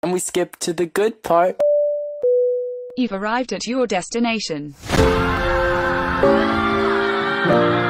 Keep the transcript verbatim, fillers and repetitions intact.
and we skip to the good part. You've arrived at your destination.